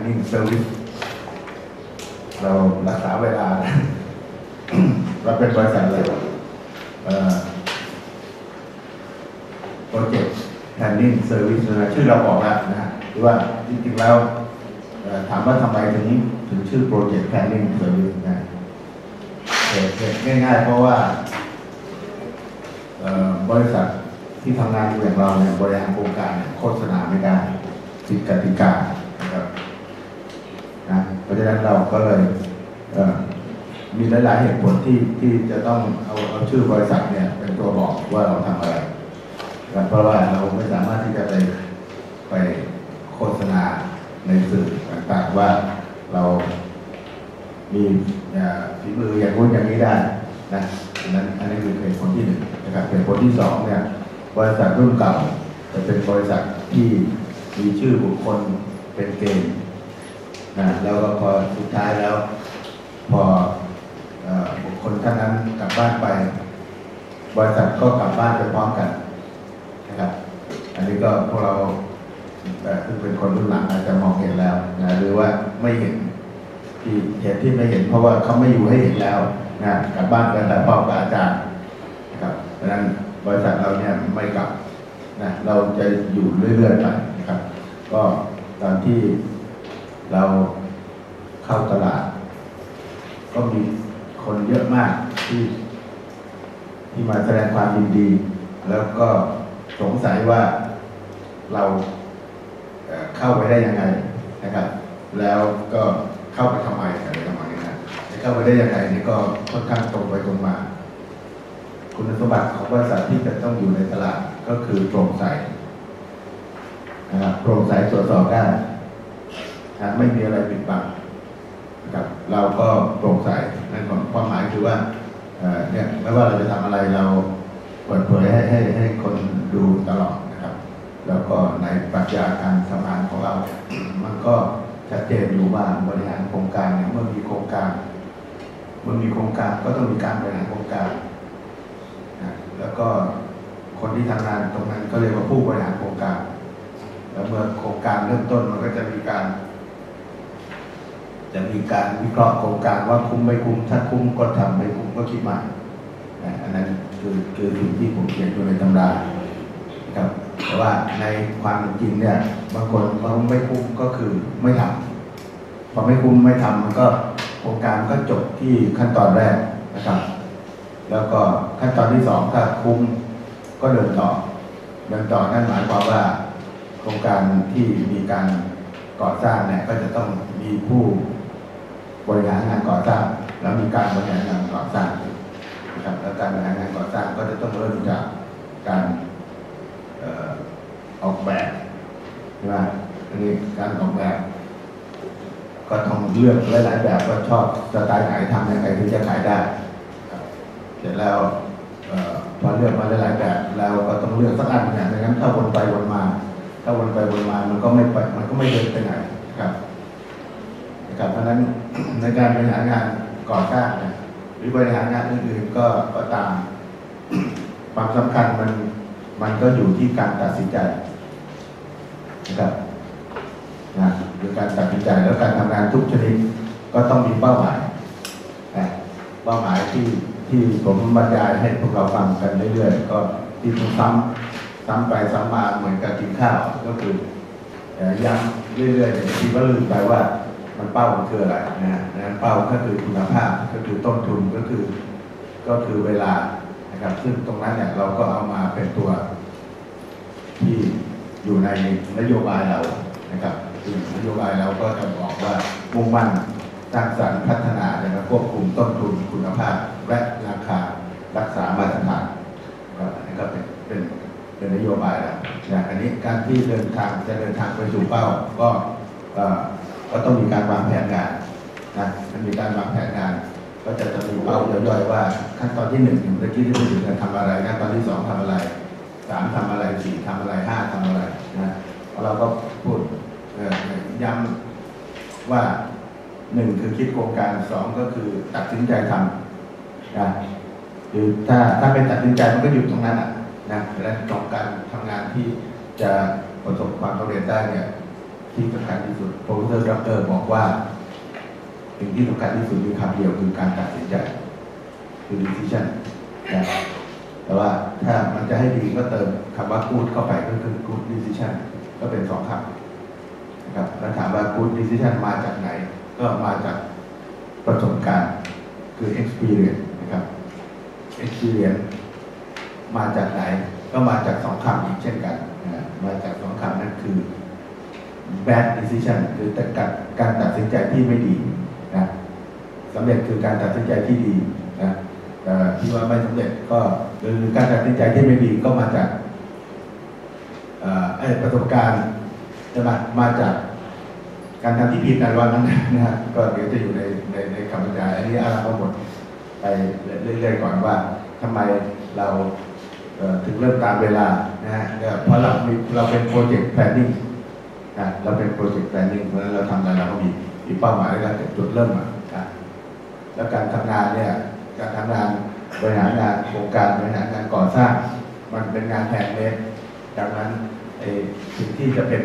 Planning Service เรารักษาเวลา เราเป็นบริษัทอะไรProject Planning Service นะชื่อเราบอกแล้วนะหรือว่าจริงๆแล้วถามว่าทำไมถึงชื่อ Project Planning Service นะง่ายๆเพราะว่าบริษัทที่ทำงานอยู่อย่างเราเนี่ยบริหารโครงการโฆษณาไม่ได้ผิดกติกานะครับนะเพราะฉะนั้นเราก็เลยมีหลายๆเหตุผลที่จะต้องเอาชื่อบริษัทเนี่ยเป็นตัวบอกว่าเราทำอะไรเพราะว่าเราไม่สามารถที่จะไปโฆษณาในสื่อต่างๆว่าเรามีฝีมืออย่างนู้นอย่างนี้ได้นะอันนี้คือเหตุผลที่หนึ่งนะครับเหตุผลที่สองเนี่ยบริษัทรุ่นเก่าจะเป็นบริษัทที่มีชื่อบุคคลเป็นเกณฑ์นะแล้วก็พอสุดท้ายแล้วพอบุคคลท่านนั้นกลับบ้านไปบริษัทก็กลับบ้านไปพร้อมกันนะครับอันนี้ก็พวกเราซึ่งเป็นคนรุ่นหลังอาจจะมองเห็นแล้วนะหรือว่าไม่เห็นเหตุที่ไม่เห็นเพราะว่าเขาไม่อยู่ให้เห็นแล้วนะกลับบ้านกันแต่พร้อมกับอาจารย์นะครับเพราะฉะนั้นบริษัทเราเนี่ยไม่กลับนะเราจะอยู่เรื่อยๆไปนะครับก็ตอนที่เราเข้าตลาดก็มีคนเยอะมากที่มาแสดงความยินดีแล้วก็สงสัยว่าเราเข้าไปได้ยังไงนะครับแล้วก็เข้าไปทำไมอะไรประมาณนี้นะเข้าไปได้ยังไงนี่ก็ค่อนข้างตรงไปตรงมาคุณสมบัติของบริษัทที่จะต้องอยู่ในตลาดก็คือโปร่งใสนะครับโปร่งใสตรวจสอบได้ไม่มีอะไรปิดบังนะครับเราก็โปร่งใสนั่นความหมายคือว่าเนี่ยไม่ว่าเราจะทำอะไรเราเปิดเผยให้คนดูตลอดนะครับแล้วก็ในปรัชญาการทำงานของเรา มันก็ชัดเจนอยู่ว่าบริหารโครงการเนี่ยเมื่อมีโครงการก็ต้องมีการบริหารโครงการนะแล้วก็คนที่ทำงานตรงนั้นก็เรียกว่าผู้บริหารโครงการแล้วเมื่อโครงการเริ่มต้นมันก็จะมีการวิเคราะห์โครงการว่าคุ้มไม่คุ้มถ้าคุ้มก็ทำไม่คุ้มก็คิดใหม่อันนั้นคือสิ่งที่ผมเขียนอยู่ในตำราครับแต่ว่าในความเป็นจริงเนี่ยบางคนเขาไม่คุ้มก็คือไม่ทำพอไม่คุ้มไม่ทำมันก็โครงการก็จบที่ขั้นตอนแรกนะครับแล้วก็ขั้นตอนที่สองถ้าคุ้มก็เดินต่อนั่นหมายความว่าโครงการที่มีการก่อสร้างเนี่ยก็จะต้องมีผู้บริหารงานก่อสร้างแล้วมีการบริหารงานก่อสร้างนะครับแล้วการบริหารงานก่อสร้างก็จะต้องเริ่มจากการออกแบบใช่ไหมอันนี้การออกแบบก็ต้องเลือกหลายๆแบบว่าชอบสไตล์ไหนทำยังไงถึงจะขายได้เสร็จแล้วพอเลือกมาหลายๆแบบแล้วก็ต้องเลือกสักอันเนี่ยไม่งั้นถ้าวนไปวนมามันก็ไม่เดินไปไหนครับเพราะฉะนั้นในการบริหารงานก่อสร้างหรือบริหารงานอื่นๆก็ตามความสำคัญมันก็อยู่ที่การตัดสินใจนะครับหรือการตัดสินใจแล้วการทำงานทุกชนิดก็ต้องมีเป้าหมายเป้าหมายที่ผมบรรยายให้พวกเราฟังกันเรื่อยๆก็ที่ผมซ้ำไปซ้ำมาเหมือนกับกินข้าวก็คือย้ำเรื่อยๆแต่ที่ว่าลืมไปว่ามันเป้ามันคืออะไรนะเป้าก็คือคุณภาพก็คือต้นทุนก็คือเวลานะครับซึ่งตรงนั้นเนี่ยเราก็เอามาเป็นตัวที่อยู่ในนโยบายเรานะครับซึ่งนโยบายเราก็จะบอกว่ามุ่งมั่นสร้างสรรค์พัฒนาและควบคุมต้นทุนคุณภาพและราคารักษามาตรฐานอันนี้ก็เป็นนโยบายแล้วอันนี้การที่จะเดินทางไปสู่เป้าก็ต้องมีการวางแผนงานมันมีการวางแผนงานก็จะมีเป้าย่อยๆว่าขั้นตอนที่1เมื่อกี้ที่พูดถึงการทำอะไรขั้นตอนที่2ทำอะไร3ทำอะไร4ทำอะไร5ทำอะไรเราก็พูดย้ำว่า1คือคิดโครงการ2ก็คือตัดสินใจทำหรือถ้าเป็นตัดสินใจมันก็หยุดตรงนั้นและตรงการทำงานที่จะประสบความสำเร็จได้เนี่ยที่สำคัญที่สุดโปรเฟสเซอร์ด็อกเตอร์บอกว่าสิ่งที่สำคัญที่สุดมีคำเดียวคือการตัดสินใจคือ decision นะแต่ว่าถ้ามันจะให้ดีก็เติมคำว่า good เข้าไปก็คือ good decision ก็เป็น2 คำนะครับแล้วถามว่า good decision มาจากไหนก็มาจากประสบการณ์คือ experience นะครับ experience มาจากไหนก็มาจาก2 คำอีกเช่นกันนะมาจาก2 คำนั่นคือ bad decision คือการตัดสินใจที่ไม่ดีนะสำเร็จคือการตัดสินใจที่ดีนะที่ว่าไม่สำเร็จก็คือการตัดสินใจที่ไม่ดีก็มาจากประสบการณ์ใช่ไหมมาจากการทำที่ผิดในวันนั้นนะฮะก็เดี๋ยวจะอยู่ในคำบรรยายอันนี้อาราหมดไปเรื่อยๆก่อนว่าทำไมเราถึงเริ่มตามเวลานะฮะเพราะเราเป็นโปรเจกต์แพลนนิ่งเราเป็นโปรเจกต์แพลนนิ่งเพราะฉะนั้นเราทำอะไรเราก็มีเป้าหมายในการจุดเริ่มแล้วการทำงานเนี่ยการทำงานบริหารงานโครงการบริหารงานก่อสร้างมันเป็นงานแฮนด์เมดดังนั้นสิ่งที่จะเป็น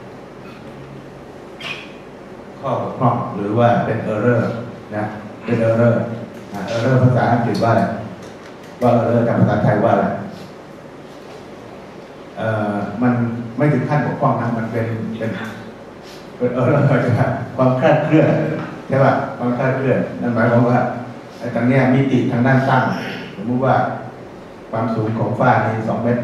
ข้อบกพร่องหรือว่าเป็นเออร์เรอร์นะเป็นเออร์เรอร์ภาษาอังกฤษว่าอะไรว่าเออร์เรอร์ภาษาไทยว่าอะไรมันไม่ถึงขั้นบกพร่องนะมันเป็นเออร์เรอร์ใช่ไหมความคลาดเคลื่อนใช่ป่ะความคลาดเคลื่อนนั่นหมายความว่าไอ้ตรงนี้มิติทางด้านตั้งสมมติว่าความสูงของฝ้านี่2 เมตร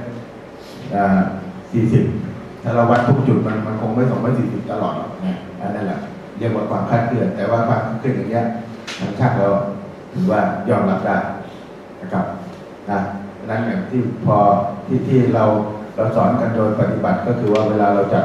40ถ้าเราวัดทุกจุดมันคงไม่2 เมตร 40ตลอดหรอกนะนั่นแหละเรียกว่าความคลาดเคลื่อนแต่ว่าความคลาดเคลื่อนอย่างเงี้ยทางช่างเราถือว่ายอมรับได้นะครับนั้นอย่างที่พอที่เราสอนกันโดยปฏิบัติก็คือว่าเวลาเราจัด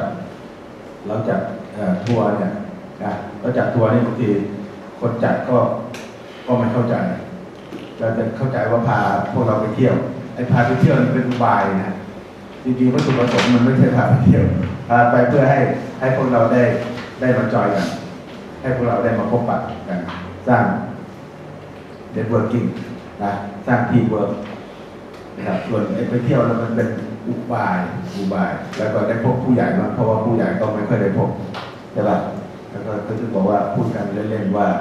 ทัวร์เนี่ยนะเราจัดทัวร์นี่บางทีคนจัดก็ไม่เข้าใจเราจะเข้าใจว่าพาพวกเราไปเที่ยวไอ้พาไปเที่ยวมันเป็นอุบายนะจริงๆวัตถุประสงค์มันไม่ใช่พาไปเที่ยวพาไปเพื่อให้พวกเราได้มาจอยกันให้พวกเราได้มาพบปะกันสร้างเน็ตเวิร์กิ่งนะสร้างทีมเวิร์กนะครับส่วนไปเที่ยวแล้วมันเป็นอุบายแล้วก็ได้พบผู้ใหญ่บ้างเพราะว่าผู้ใหญ่ก็ไม่ค่อยได้พบใช่ป่ะแล้วก็จะบอกว่าพูดกันเล่นๆว่า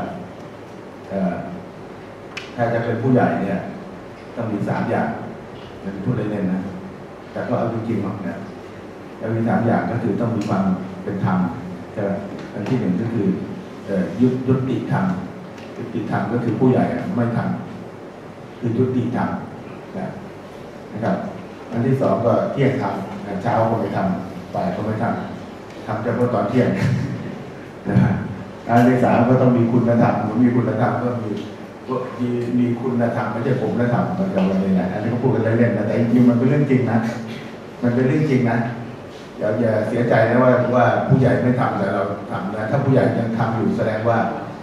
ถ้าจะเป็นผู้ใหญ่เนี่ยต้องมี3 อย่างเป็นพูดเล่นๆนะแต่ก็เอาจริงๆหรอกเนี่ยแล้วมี3 อย่างก็คือต้องมีความเป็นธรรมใช่ไหมอันที่ 1ก็คือยุติธรรมก็คือผู้ใหญ่ไม่ทำคือยุติธรรมนะครับอันที่ 2ก็เที่ยงธรรมเช้าก็ไม่ทำบ่ายก็ไม่ทำเฉพาะตอนเที่ยงนะฮะอันที่ 3ก็ต้องมีคุณธรรมมีคุณธรรมก็มีคุณธรรมไม่ใช่ผมธรรมมันจะอะไรนะอันนี้ก็พูดกันเล่นๆนะแต่จริงๆมันเป็นเรื่องจริงนะมันเป็นเรื่องจริงนะอย่าเสียใจนะว่าผู้ใหญ่ไม่ทำแต่เราทำนะถ้าผู้ใหญ่ยังทำอยู่แสดงว่า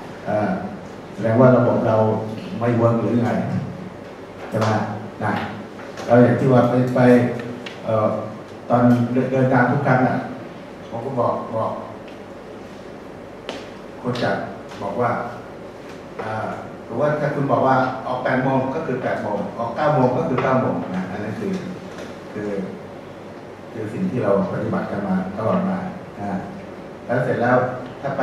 ระบบเราไม่เวิร์กหรือไงใช่ไหมนะเราอย่างที่ว่าไปตอนเดินทางทุกครั้งผมก็บอกคนจัดบอกว่าหรือว่าถ้าคุณบอกว่าออก8 โมงก็คือ8 โมงออก9 โมงก็คือ9 โมงนะอันนั้นคือสิ่งที่เราปฏิบัติกันมาตลอดมาแล้วเสร็จแล้วถ้าไป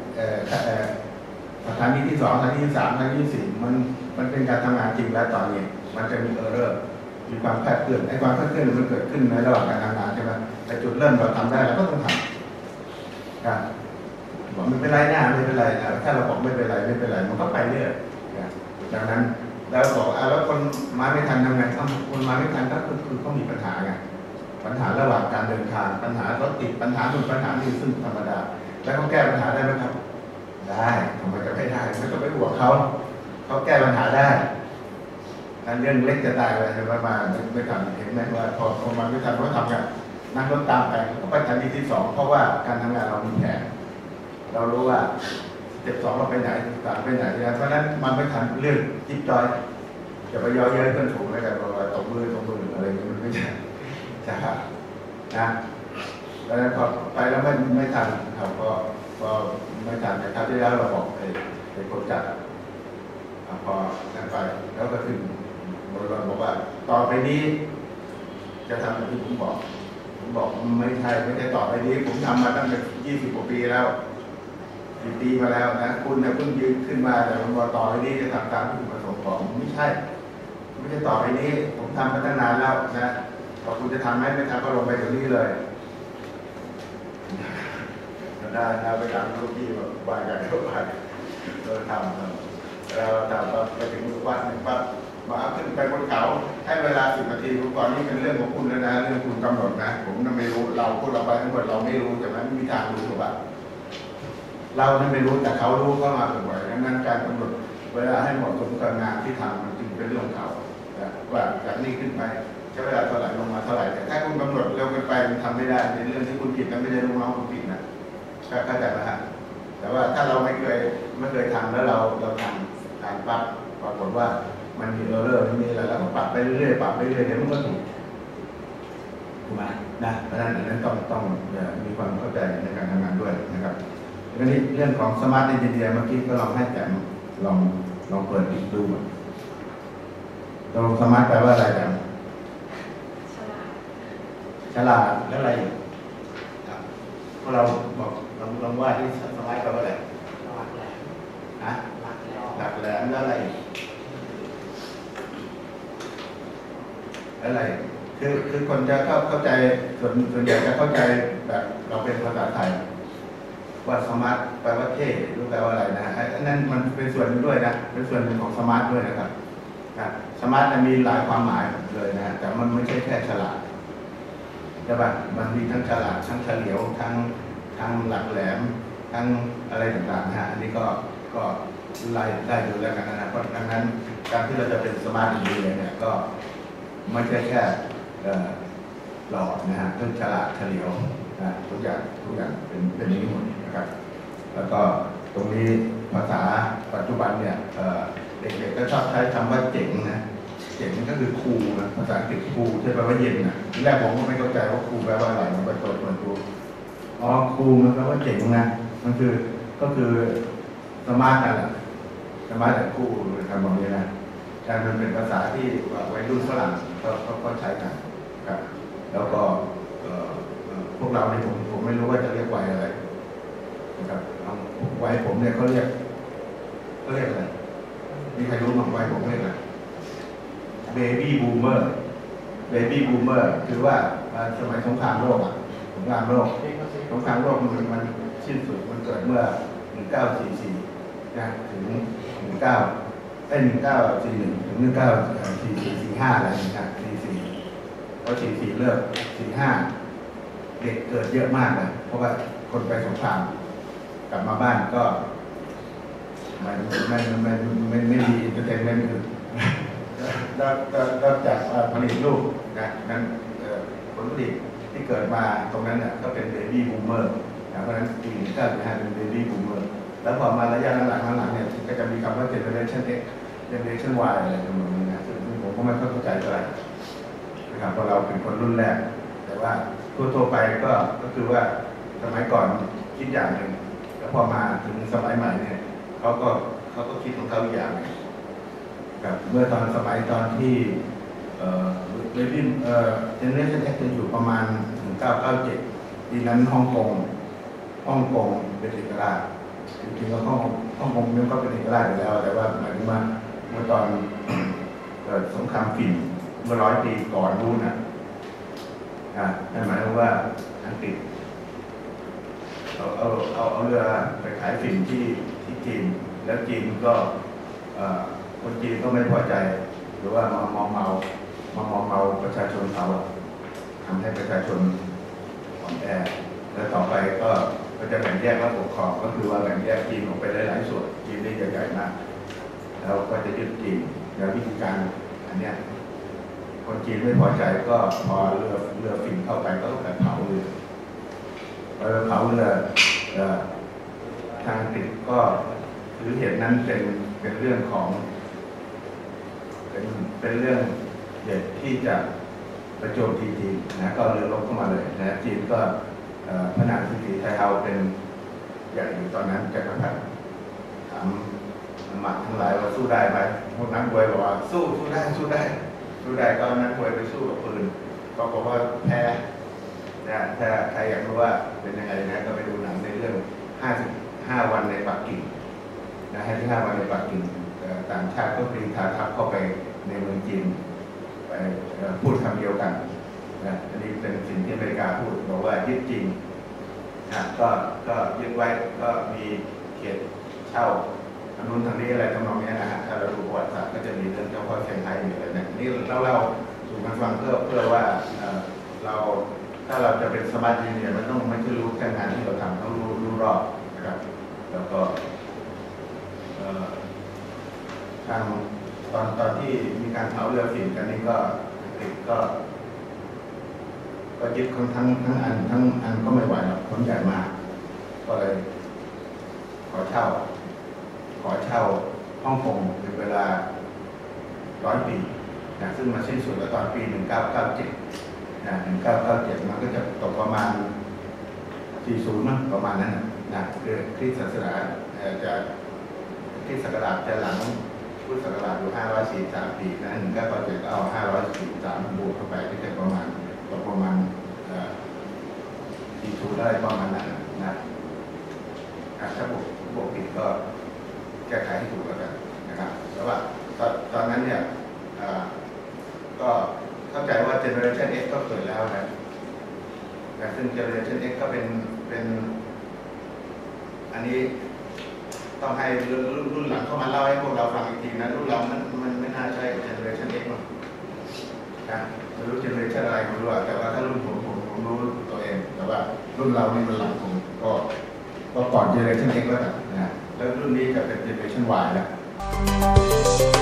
สถานีที่ 2สถานีที่ 3สถานีที่ 4มันเป็นการทำงานจริงแล้วตอนนี้มันจะมีเออร์เรอร์มีความคลาดเคลื่อนไอ้ความคลาดเคลื่อนมันเกิดขึ้นในระหว่างการทำงานใช่ไหมแต่จุดเริ่มเราทำได้เราก็ต้องทำบอกไม่เป็นไรนะไม่เป็นไรนะถ้าเราบอกไม่เป็นไรมันก็ไปเรื่อยดังนั้นแล้วบอกแล้วคนมาไม่ทันทำไงคนมาไม่ทันก็คือเขามีปัญหาไงปัญหาระหว่างการเดินทางปัญหารถติดปัญหานู่นปัญหานี่ซึ่งธรรมดาแล้วเขาแก้ปัญหาได้ไหมครับได้ทำไมจะไม่ได้ไม่ต้องไปห่วงเขาแก้ปัญหาได้นั่นเรื่องเล็กจะตายอะไรจะมาไม่ทำเห็นไหมว่าพอมาไม่ทันเขาทำกันนั่งรถตามไปก็ไปทันทีที่ 2เพราะว่าการทำงานเรามีแผนเรารู้ว่าสเต็ป 2เราไปไหน3ไปไหนเพราะนั้นมันไม่ทันเรื่องจิ๊บจอยจะไปย่อเย้ยเพื่อนถูกอะไรกันบอกว่าตบมืออะไรอย่างนี้มันไม่ใช่ครับนะเพราะนั้นพอไปแล้วไม่ทันครับก็ไม่ทันแต่คราวที่แล้วเราบอกไอ้คนจัดพอนั่นไปแล้วก็ขึ้นบริษัทบอกว่าต่อไปนี้จะทำแบบที่ผมบอกไม่ทใช่ต่อไปนี้ผมทำมาตั้งแต่20 กว่าปีแล้วกี่ปีมาแล้วนะคุณเนี่ยเพิ่งยืนขึ้นมาแต่ผมบอกต่อไปนี้จะทำตามที่ผมประสงค์ของไม่ใช่ต่อไปนี้ผมทำมาตั้งนานแล้วนะพอคุณจะทำไหมไม่ทำก็ลงไปเดี๋ยวนี้เลยได้ไปตามลูกพี่แบบว่ากันเข้าไปเราทำไปถึงวัดหนึ่งปั๊บมาขึ้นไปบนเขาให้เวลา10 นาทีก่อนนี้เป็นเรื่องของคุณแล้วนะเรื่องคุณกำหนดนะผมไม่รู้พวกเราไปทั้งหมดเราไม่รู้แต่ไม่มีทางรู้หรอกว่าเราไม่รู้แต่เขารู้ก็มาบ่อยๆดังนั้นการกำหนดเวลาให้เหมาะสมกับงานที่ทำมันจึงเป็นเรื่องของเขาว่าจากนี้ขึ้นไปใช้เวลาเท่าไหร่ลงมาเท่าไหร่แต่ถ้าคุณกำหนดเร็วเกินไปมันทำไม่ได้เป็นเรื่องที่คุณผิดกันไม่ได้ลูกน้องคุณผิดนะเข้าใจไหมฮะแต่ว่าถ้าเราไม่เคยทำแล้วเราทำการปรับปรากฏว่ามันมีมันมีอะไรแล้วก็ปรับไปเรื่อยๆปรับไปเรื่อยๆเดี๋ยวมันก็ถูกไหมนะเพราะฉะนั้นต้องมีความเข้าใจในการทำงานด้วยนะครับทีนี้เรื่องของสมาร์ทเอนจิเนียร์เมื่อกี้ก็ลองให้แจมลองเปิดดูตรงสมาร์ทแปลว่าอะไรแจมฉลาดแล้วอะไรพวกเราบอกลองว่าที่สมาร์ทแปลว่าอะไรหลักแหลมนะหลักแหลมแล้วอะไรอะไรคือคนจะเข้าใจส่วนใหญ่จะเข้าใจแบบเราเป็นภาษาไทยว่าสมาร์ทแปลว่าเท่รู้แปลว่าอะไรนะอันนั้นมันเป็นส่วนหนึ่งด้วยนะเป็นส่วนหนึ่งของสมาร์ทด้วยนะครับสมาร์ทมีหลายความหมายเลยนะแต่มันไม่ใช่แค่ฉลาดใช่ป่ะมันมีทั้งฉลาดทั้งเฉลียวทั้งหลักแหลมทั้งอะไรต่างๆนะฮะอันนี้ก็ไล่ได้ดูแล้วกันนะเพราะดังนั้นการที่เราจะเป็นสมาร์ทดีเลยเนี่ยก็ไม่ใช่แค่หล่อนะฮะต้องฉลาดเฉลียวนะทุกอย่างเป็นนี้หมดนะครับแล้วก็ตรงนี้ภาษาปัจจุบันเนี่ยเด็กๆก็ชอบใช้คำว่าเจ๋งนะเจ๋งก็คือคูลนะภาษาอังกฤษคูลที่แปลว่าเย็นนะทีแรกผมก็ไม่เข้าใจว่าคูลแปลว่าอะไรมันก็เปิดดูคูลมันแปลว่าเจ๋งนะมันก็คือสมาร์ทนั่นแหละสมาร์ทแต่คูลคำบอกนี้นะการมันเป็นภาษาที่วัยรุ่นฝรั่งก็ใช้กันครับแล้วก็พวกเราเนี่ยผมไม่รู้ว่าจะเรียกวัยอะไรนะครับวัยผมเนี่ยเขาเรียกอะไรมีใครรู้มั้งวัยผมเรียกอะไรเบบี้บูมเมอร์คือว่าสมัยสงครามโลกสงครามโลกมันสิ้นสุดมันเกิดเมื่อ1944นะถึง1941ถึง1944-45อะไรนะ44พอ44เลิก45เด็กเกิดเยอะมากเลยเพราะว่าคนไปสงครามกลับมาบ้านก็ไม่ดีจะเต็มไม่ถึงนอกจากผลิตลูกนะนั้นผลผลิตที่เกิดมาตรงนั้นเนี่ยก็เป็นเบบี้บูมเมอร์เพราะฉะนั้นปี1945เป็นเบบี้บูมเมอร์แล้วพอมาระยะหลังเนี่ยก็จะมีคำว่า Generation X Generation Y อะไรประมาณนี้นะซึ่งผมก็ไม่เข้าใจเท่าไหร่นะครับเพราะเราเป็นคนรุ่นแรกแต่ว่าทั่วไปก็คือว่าสมัยก่อนคิดอย่างหนึ่งแล้วพอมาถึงสมัยใหม่เนี่ยเขาก็คิดของเขาอีกอย่างนึงครับเมื่อสมัยที่เจเนอเรชั่น X จะอยู่ประมาณ1997ปีนั้นฮ่องกงเป็นเอกราชจริงๆแล้วฮ่องกงมันก็เป็นเอกราชอยู่แล้วแต่ว่าหมายถึงว่าเมื่อตอนสงครามฝิ่นเมื่อ100 ปีก่อนนู้นนั่นหมายถึงว่าอังกฤษเอาเรือไปขายฝิ่นที่จีนแล้วจีนก็คนจีนก็ไม่พอใจหรือว่ามามองเมาประชาชนเขาทำให้ประชาชนอ่อนแอแล้วต่อไปก็จะแบ่งแยกระบบปกครองก็คือว่าแบ่งแยกจีนออกไปหลายๆส่วนจีนนี่ใหญ่ๆมากแล้วก็จะยึดจีนแล้ววิธีการอันเนี้ยคนจีนไม่พอใจก็พอเรือฝิ่นเข้าไปก็ต้องเผาเรือทางอังกฤษก็ถือเหตุนั้นเป็นเรื่องของเป็นเรื่องเด็ดที่จะประโจมตีจีนนะก็เรือรบเข้ามาเลยนะจีนก็พระนางสุรีไทยเอาเป็นใหญ่อยู่ตอนนั้นจักรพรรดิถามหมัดทั้งหลายว่าสู้ได้ไหมพวกนักมวยบอกว่าสู้ได้ก็นักมวยไปสู้กับปืนก็บอกว่าแพ้นะถ้าใครอยากรู้ว่าเป็นยังไงนะก็ไปดูหนังในเรื่อง55 วันในปักกิ่งนะ55 วันในปักกิ่งต่างชาติก็กรีธาทัพเข้าไปในเมืองจีนไปพูดคำเดียวกันนะอันนี้เป็นสิ่งที่อเมริกาพูดบอกว่ายึดจริงนะก็ยึดไว้ก็มีเขตเช่าทางนู้นทางนี้อะไรทำนองนี้นะฮะถ้าเราดูประวัติศาสตร์ก็จะมีเรื่องเจ้าพ่อเซี่ยงไฮ้อยู่อะไรนะนี่เราสู่กันฟังเพื่อว่าเราถ้าเราจะเป็นสมาชิกเนี่ยมันต้องไม่ใช่รู้แค่งานที่เราทำต้องรู้รอบนะครับแล้วก็ทางตอนที่มีการเผาเรือฝิ่นกันนี่ก็ติดก็ยึดทั้งอันก็ไม่ไหวหรอกคนใหญ่มากก็เลยขอเช่าฮ่องกงเป็นเวลา100 ปีนะซึ่งมาสิ้นสุดแล้วตอนปี 1997นะ1997มันก็จะตกประมาณ40มั้งประมาณนั้นนะคือคริสต์ศาสนาจะคริสต์ศักราชจะหลังพุทธศักราชอยู่543 ปีนะ1997ก็เอา543บวกเข้าไปก็จะประมาณ40ได้ประมาณนั้นนะถ้าบวกผิดก็แก้ไขให้ถูกแล้วกันนะครับแต่ว่าตอนนั้นเนี่ยก็เข้าใจว่า Generation X ก็เกิดแล้วนะแต่ซึ่ง Generation X ก็เป็นอันนี้ต้องให้รุ่นหลังเข้ามาเล่าให้พวกเราฟังอีกทีนะรุ่นเรามันไม่น่าใช่ Generation X หรอกนะไม่รู้ Generation อะไรไม่รู้แต่ว่าถ้ารุ่นผมรู้ตัวเองแต่ว่ารุ่นเรานี่มันหลังผมก็ก่อน Generation X แล้วกันนะแล้วรุ่นนี้จะเป็น Generation Y แล้ว